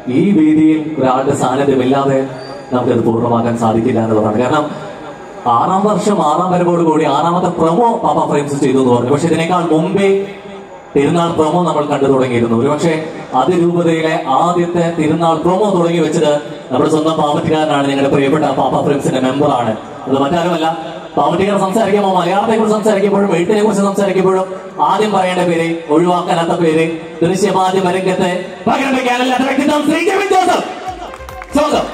ഈ വേദിയിൽ ഒരാളുടെ സാന്നിധ്യമില്ലാതെ നമുക്കത് പൂർണ്ണമാക്കാൻ സാധിക്കില്ല എന്നുള്ളതാണ്. കാരണം 6ാം വർഷം 6ാം വരവോട് കൂടി 6ാമത്തെ പ്രൊമോ പാപ്പ ഫ്രെയിംസ് ചെയ്തു എന്ന് പറഞ്ഞു. പക്ഷെ ഇതിനേക്കാൾ മുമ്പേ തിരുനാൾ പ്രൊമോ നമ്മൾ കണ്ടു തുടങ്ങിയിരുന്നു. ഒരുപക്ഷെ അതിരൂപതയിലെ ആദ്യത്തെ തിരുനാൾ പ്രൊമോ തുടങ്ങി വെച്ചത് നമ്മുടെ സ്വന്തം പാവറ്റുകാരനാണ്, ഞങ്ങളുടെ പ്രിയപ്പെട്ട പാപ്പ ഫ്രെയിംസിന്റെ മെമ്പറാണ്. അത് മറ്റാരുമല്ല, പാവറ്റുകാർ സംസാരിക്കുമ്പോൾ മലയാളത്തെ കുറിച്ച് സംസാരിക്കുമ്പോഴും എഴുത്തിനെ കുറിച്ച് സംസാരിക്കുമ്പോഴും ആദ്യം പറയേണ്ട പേര്, ഒഴിവാക്കാനാത്ത പേര്, ദൃശ്യമാധ്യമ രംഗത്തെ പകരം വയ്ക്കാനല്ലാത്ത വ്യക്തിത്വം ശ്രീ കെവിൻ ജോസഫ്. സ്വാഗതം.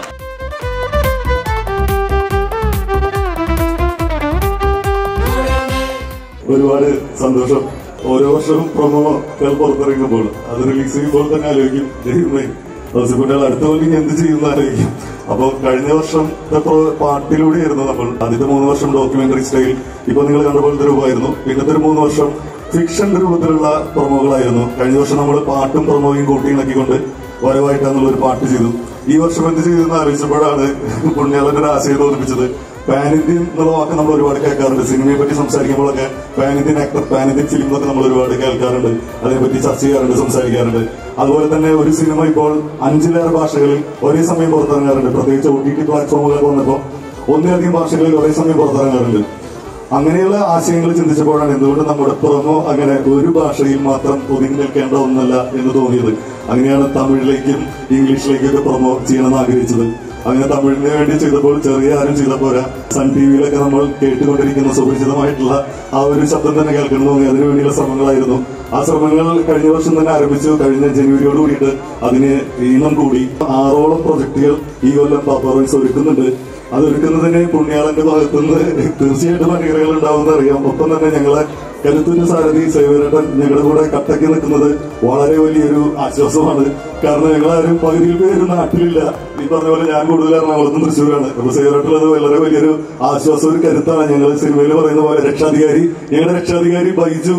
ഒരുപാട് സന്തോഷം. ഓരോ വർഷവും പ്രൊമോകൾ പുറത്തിറങ്ങുമ്പോൾ അത് റിലീസ് ചെയ്യുമ്പോൾ തന്നെ ആലോചിക്കും, ദൈവമേ കുട്ടികൾ അടുത്ത കൊല്ലം എന്ത് ചെയ്യുന്ന ആലോചിക്കും. അപ്പൊ കഴിഞ്ഞ വർഷത്തെ പാട്ടിലൂടെയായിരുന്നു നമ്മൾ. ആദ്യത്തെ 3 വർഷം ഡോക്യുമെന്ററി സ്റ്റൈൽ, ഇപ്പൊ നിങ്ങൾ കണ്ട പോലത്തെ രൂപമായിരുന്നു. പിന്നത്തെ ഒരു 3 വർഷം ഫിക്ഷന്റെ രൂപത്തിലുള്ള പ്രൊമോകളായിരുന്നു. കഴിഞ്ഞ വർഷം നമ്മൾ പാട്ടും പ്രൊമോയും കൂട്ടിയിണക്കിക്കൊണ്ട് വരവായിട്ടാന്നുള്ളൊരു പാട്ട് ചെയ്തു. ഈ വർഷം എന്ത് ചെയ്തെന്ന് ആലോചിച്ചപ്പോഴാണ് പുണ്യാളന്റെ ഒരു ആശയം തോന്നിപ്പിച്ചത്. പാൻ ഇന്ത്യൻ എന്നുള്ള വാക്ക് നമ്മൾ ഒരുപാട് കേൾക്കാറുണ്ട്. സിനിമയെ പറ്റി സംസാരിക്കുമ്പോഴൊക്കെ pan Indian actor, pan Indian ഫിലിമൊക്കെ നമ്മൾ ഒരുപാട് കേൾക്കാറുണ്ട്, അതിനെപ്പറ്റി ചർച്ച ചെയ്യാറുണ്ട്, സംസാരിക്കാറുണ്ട്. അതുപോലെ തന്നെ ഒരു സിനിമ ഇപ്പോൾ 5ലേറെ ഭാഷകളിൽ ഒരേ സമയം പുറത്തിറങ്ങാറുണ്ട്. പ്രത്യേകിച്ച് OTT പ്ലാറ്റ്ഫോമുകളൊക്കെ വന്നപ്പോൾ 1ലധികം ഭാഷകളിൽ ഒരേ സമയം പുറത്തിറങ്ങാറുണ്ട്. അങ്ങനെയുള്ള ആശയങ്ങൾ ചിന്തിച്ചപ്പോഴാണ് എന്തുകൊണ്ട് നമ്മുടെ പ്രൊമോ അങ്ങനെ ഒരു ഭാഷയിൽ മാത്രം ഒതുങ്ങി നിൽക്കേണ്ട ഒന്നല്ല എന്ന് തോന്നിയത്. അങ്ങനെയാണ് തമിഴിലേക്കും ഇംഗ്ലീഷിലേക്കും ഒക്കെ പ്രൊമോ ചെയ്യണമെന്ന് ആഗ്രഹിച്ചത്. അങ്ങനെ തമിഴിന് വേണ്ടി ചെയ്തപ്പോൾ ചെറിയ ആരും ചെയ്ത പോരാ, സൺ TV-യിലൊക്കെ നമ്മൾ കേട്ടുകൊണ്ടിരിക്കുന്ന സുപരിചിതമായിട്ടുള്ള ആ ഒരു ശബ്ദം തന്നെ കേൾക്കണം തോന്നി. അതിനുവേണ്ടിയുള്ള ശ്രമങ്ങളായിരുന്നു. ആ ശ്രമങ്ങൾ കഴിഞ്ഞ വർഷം തന്നെ ആരംഭിച്ചു. കഴിഞ്ഞ ജനുവരിയോട് കൂടിയിട്ട് അതിന് ഈണം കൂടി 6ഓളം പ്രൊജക്ടുകൾ ഈ കൊല്ലം പാപ്പ ഫ്രെയിംസ് ഒരുക്കുന്നുണ്ട്. അതൊരുക്കുന്നതിന് പുണ്യാളന്റെ ഭാഗത്തുനിന്ന് തീർച്ചയായിട്ടും അനുഗ്രഹങ്ങൾ ഉണ്ടാവുമെന്ന് അറിയാം. ഒപ്പം തന്നെ ഞങ്ങളെ കരുത്തൂര് സാരഥി സേവരേട്ടൻ ഞങ്ങളുടെ കൂടെ കട്ടയ്ക്ക് നിൽക്കുന്നത് വളരെ വലിയൊരു ആശ്വാസമാണ്. കാരണം ഞങ്ങളാരും പകുതിയിൽ പേര് നാട്ടിലില്ല. ഈ പറഞ്ഞ പോലെ ഞാൻ കൂടുതൽ എറണാകുളത്തും തൃശ്ശൂരാണ്. അപ്പൊ സേവരേട്ടനുള്ളത് വളരെ വലിയൊരു ആശ്വാസം, ഒരു കരുത്താണ്. ഞങ്ങൾ സിനിമയിൽ പറയുന്ന പോലെ രക്ഷാധികാരി, ഞങ്ങളുടെ രക്ഷാധികാരി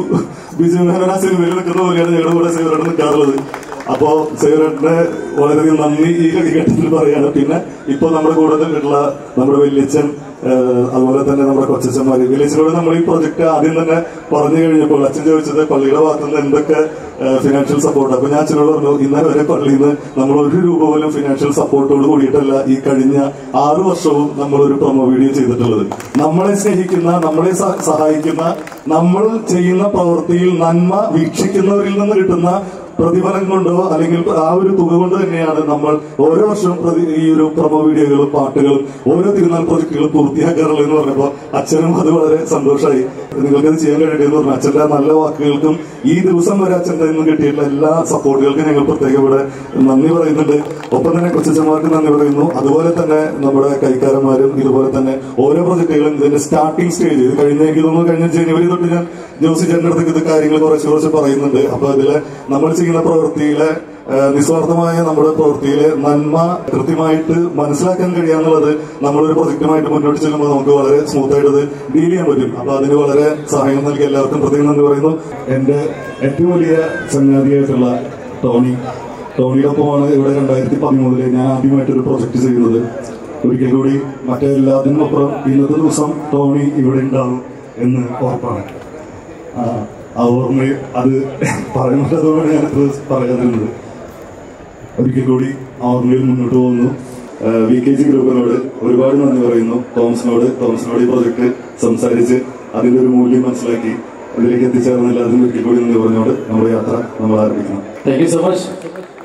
ബിജു മേനോൻ ആ സിനിമയിൽ നിൽക്കുന്ന പോലെയാണ് ഞങ്ങളുടെ കൂടെ സേവരേട്ടൻ നിൽക്കാറുള്ളത്. അപ്പോ സേവരേട്ടന് വളരെയധികം നന്ദി ഈ ഘട്ടത്തിൽ പറയാണ്. പിന്നെ ഇപ്പൊ നമ്മുടെ കൂടുതലുള്ള നമ്മുടെ വല്യച്ഛൻ, അതുപോലെ തന്നെ നമ്മുടെ കൊച്ചച്ഛന്മാര്, വില്ലേജിനോട് നമ്മൾ ഈ പ്രൊജക്ട് ആദ്യം തന്നെ പറഞ്ഞു കഴിഞ്ഞപ്പോൾ അച്ഛൻ ചോദിച്ചത് പള്ളിയുടെ ഭാഗത്തുനിന്ന് എന്തൊക്കെ ഫിനാൻഷ്യൽ സപ്പോർട്ട്. അപ്പൊ ഞാൻ അച്ഛനോട് പറഞ്ഞു, ഇന്നലെ വരെ പള്ളിയിൽ നിന്ന് നമ്മൾ 1 രൂപ പോലും ഫിനാൻഷ്യൽ സപ്പോർട്ടോട് കൂടിയിട്ടല്ല ഈ കഴിഞ്ഞ 6 വർഷവും നമ്മളൊരു പ്രൊമോ വീഡിയോ ചെയ്തിട്ടുള്ളത്. നമ്മളെ സ്നേഹിക്കുന്ന, നമ്മളെ സഹായിക്കുന്ന, നമ്മൾ ചെയ്യുന്ന പ്രവൃത്തിയിൽ നന്മ വീക്ഷിക്കുന്നവരിൽ നിന്ന് കിട്ടുന്ന പ്രതിഫലം കൊണ്ടോ അല്ലെങ്കിൽ ആ ഒരു തുക കൊണ്ട് തന്നെയാണ് നമ്മൾ ഓരോ വർഷവും ഈ ഒരു പ്രൊമോ വീഡിയോകളും പാട്ടുകളും ഓരോ തിരുനാൾ പ്രൊജക്ടുകളും പൂർത്തിയാക്കാറുള്ളത് എന്ന് പറഞ്ഞപ്പോൾ അച്ഛനും അത് വളരെ സന്തോഷമായി. നിങ്ങൾക്കത് ചെയ്യാൻ കഴിയട്ടെ എന്ന് പറഞ്ഞു. അച്ഛന്റെ നല്ല വാക്കുകൾക്കും ഈ ദിവസം വരെ അച്ഛൻ്റെ നിന്നും കിട്ടിയിട്ടുള്ള എല്ലാ സപ്പോർട്ടുകൾക്കും ഞങ്ങൾ പ്രത്യേകം ഇവിടെ നന്ദി പറയുന്നുണ്ട്. ഒപ്പം തന്നെ കൊച്ചച്ഛന്മാർക്ക് നന്ദി പറയുന്നു. അതുപോലെ തന്നെ നമ്മുടെ കൈക്കാരന്മാരും ഇതുപോലെ തന്നെ ഓരോ പ്രൊജക്ടുകളും ഇതിന്റെ സ്റ്റാർട്ടിംഗ് സ്റ്റേജ് കഴിഞ്ഞ, എനിക്ക് തോന്നുന്നു കഴിഞ്ഞ ജനുവരി തൊട്ട് ഞാൻ ജോസി ചേട്ടൻ്റെ അടുത്തേക്ക് ഇത് കാര്യങ്ങൾ കുറച്ച് പറയുന്നുണ്ട്. അപ്പൊ അതില് നമ്മൾ ചെയ്യുന്ന പ്രവൃത്തിയിലെ നിസ്വാർത്ഥമായ നമ്മുടെ പ്രവൃത്തിയിലെ നന്മ കൃത്യമായിട്ട് മനസ്സിലാക്കാൻ കഴിയാന്നുള്ളത് നമ്മളൊരു പ്രൊജക്റ്റുമായിട്ട് മുന്നോട്ട് ചെല്ലുമ്പോൾ നമുക്ക് വളരെ സ്മൂത്ത് ആയിട്ട് അത് ഡീൽ ചെയ്യാൻ പറ്റും. അപ്പൊ അതിന് വളരെ സഹായം നൽകി എല്ലാവർക്കും പ്രത്യേകം നന്ദി പറയുന്നു. എന്റെ ഏറ്റവും വലിയ ചങ്ങാതിയായിട്ടുള്ള ടോണിയോടൊപ്പമാണ് ഇവിടെ 2013 ഞാൻ ആദ്യമായിട്ടൊരു പ്രൊജക്ട് ചെയ്യുന്നത്. ഒരിക്കൽ കൂടി മറ്റെല്ലാത്തിനൊപ്പം ഇന്നത്തെ ദിവസം ടോണി ഇവിടെ ഉണ്ടാവും എന്ന് ഉറപ്പാണ്. ആ ഓർമ്മ അത് പറയുന്നതുകൊണ്ട് ഞാനത് പറയാതിരുന്നത്. ഒരിക്കൽ കൂടി ആ ഓർമ്മയിൽ മുന്നോട്ട് പോകുന്നു. VKG ഗ്രൂപ്പിനോട് ഒരുപാട് നന്ദി പറയുന്നു. തോമസിനോട് ഈ പ്രൊജക്ട് സംസാരിച്ച് അതിന്റെ ഒരു മൂല്യം മനസ്സിലാക്കി അതിലേക്ക് എത്തിച്ചേർന്നില്ല. അതിന് ഒരിക്കൽ കൂടി നന്ദി പറഞ്ഞുകൊണ്ട് നമ്മുടെ യാത്ര നമ്മൾ ആരംഭിക്കണം. Thank you so much.